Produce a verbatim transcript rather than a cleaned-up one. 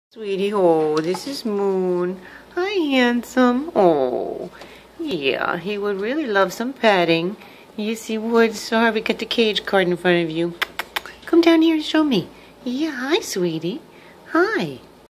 Sweetie, oh, this is Moon. Hi, handsome. Oh, yeah, he would really love some petting. Yes, he would. Sorry, we got the cage card in front of you. Come down here and show me. Yeah, hi, sweetie. Hi.